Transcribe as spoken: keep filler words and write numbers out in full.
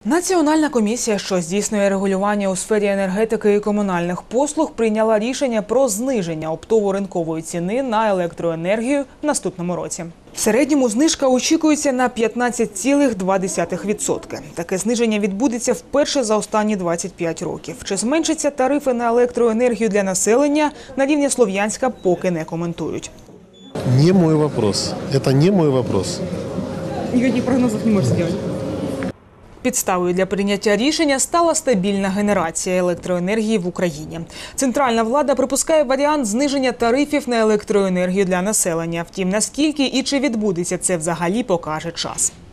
Національна комісія, що здійснює регулювання у сфері енергетики і комунальних послуг, прийняла рішення про зниження оптово-ринкової ціни на електроенергію в наступному році. В середньому знижка очікується на п'ятнадцять цілих два десятих відсотка. Таке зниження відбудеться вперше за останні двадцять п'ять років. Чи зменшаться тарифи на електроенергію для населення, на рівні Слов'янська поки не коментують. Не мой вопрос. Это не мой вопрос. Никаких прогнозов не можете сделать? Підставою для прийняття рішення стала стабільна генерація електроенергії в Україні. Центральна влада припускає варіант зниження тарифів на електроенергію для населення. Втім, наскільки і чи відбудеться це взагалі, покаже час.